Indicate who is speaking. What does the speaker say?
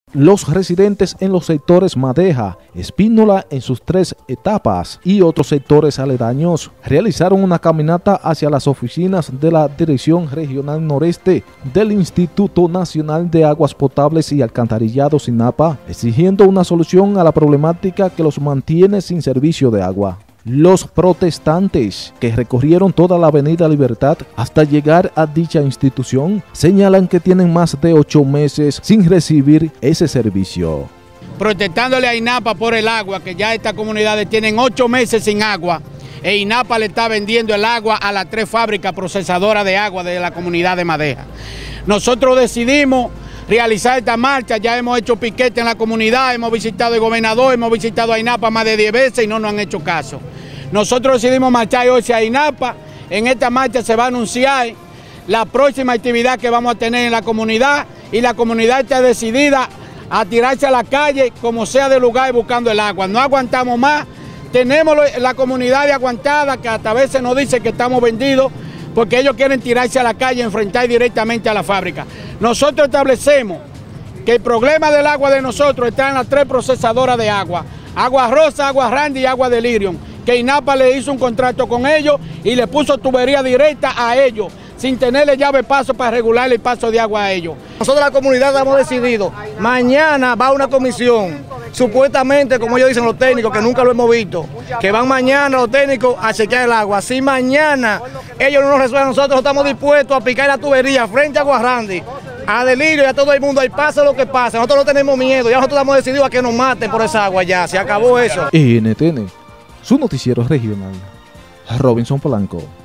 Speaker 1: Los residentes en los sectores Madeja, Espínola en sus 3 etapas y otros sectores aledaños realizaron una caminata hacia las oficinas de la Dirección Regional Noreste del Instituto Nacional de Aguas Potables y Alcantarillados INAPA, exigiendo una solución a la problemática que los mantiene sin servicio de agua. Los protestantes, que recorrieron toda la Avenida Libertad hasta llegar a dicha institución, señalan que tienen más de 8 meses sin recibir ese servicio.
Speaker 2: Protestándole a INAPA por el agua, que ya estas comunidades tienen 8 meses sin agua, e INAPA le está vendiendo el agua a las 3 fábricas procesadoras de agua de la comunidad de Madeja. Nosotros decidimos realizar esta marcha, ya hemos hecho piquete en la comunidad, hemos visitado al gobernador, hemos visitado a INAPA más de 10 veces y no nos han hecho caso. Nosotros decidimos marchar hoy hacia INAPA. En esta marcha se va a anunciar la próxima actividad que vamos a tener en la comunidad, y la comunidad está decidida a tirarse a la calle como sea de lugar buscando el agua. No aguantamos más, tenemos la comunidad de aguantada, que hasta a veces nos dice que estamos vendidos porque ellos quieren tirarse a la calle y enfrentar directamente a la fábrica. Nosotros establecemos que el problema del agua de nosotros está en las 3 procesadoras de agua: Agua Rosa, Agua Randy y Agua Delirium, que INAPA le hizo un contrato con ellos y le puso tubería directa a ellos, sin tenerle llave paso para regular el paso de agua a ellos.
Speaker 3: Nosotros la comunidad hemos decidido, mañana va una comisión, supuestamente, como ellos dicen los técnicos, que nunca lo hemos visto, que van mañana los técnicos a chequear el agua. Si mañana ellos no nos resuelven, nosotros estamos dispuestos a picar la tubería frente a Agua Randy, a Delirio y a todo el mundo, ahí pasa lo que pasa. Nosotros no tenemos miedo, ya nosotros hemos decidido a que nos maten por esa agua, ya se acabó eso.
Speaker 1: NTN, su noticiero regional, Robinson Polanco.